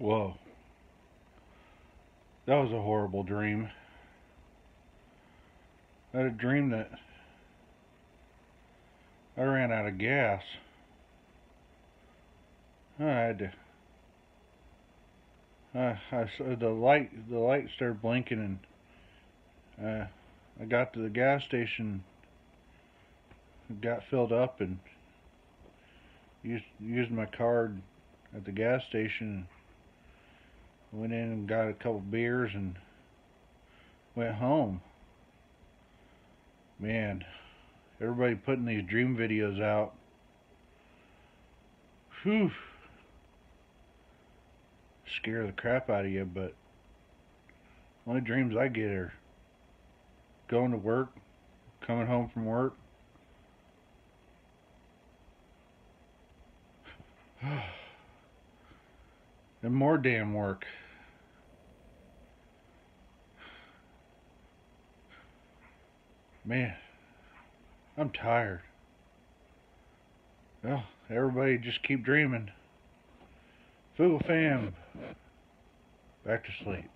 Whoa, that was a horrible dream. I had a dream that I ran out of gas. I had to. I saw the light. The light started blinking, and I got to the gas station, got filled up, and used my card at the gas station. Went in and got a couple beers and went home. Man, everybody putting these dream videos out. Whew. Scare the crap out of you, but only dreams I get are going to work, coming home from work. And more damn work. Man, I'm tired. Well, everybody just keep dreaming. Fugle fam, back to sleep.